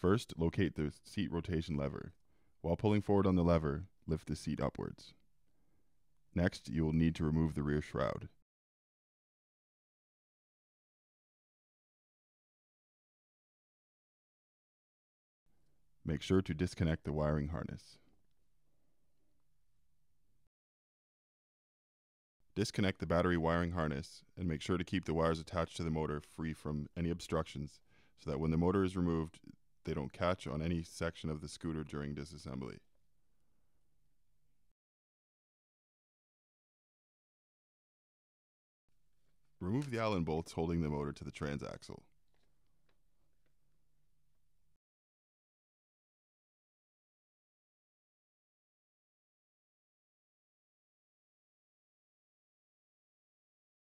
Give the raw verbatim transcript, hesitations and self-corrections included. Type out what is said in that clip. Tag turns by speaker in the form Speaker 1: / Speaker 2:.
Speaker 1: First, locate the seat rotation lever. While pulling forward on the lever, lift the seat upwards. Next, you will need to remove the rear shroud. Make sure to disconnect the wiring harness. Disconnect the battery wiring harness and make sure to keep the wires attached to the motor free from any obstructions so that when the motor is removed, they don't catch on any section of the scooter during disassembly. Remove the Allen bolts holding the motor to the transaxle.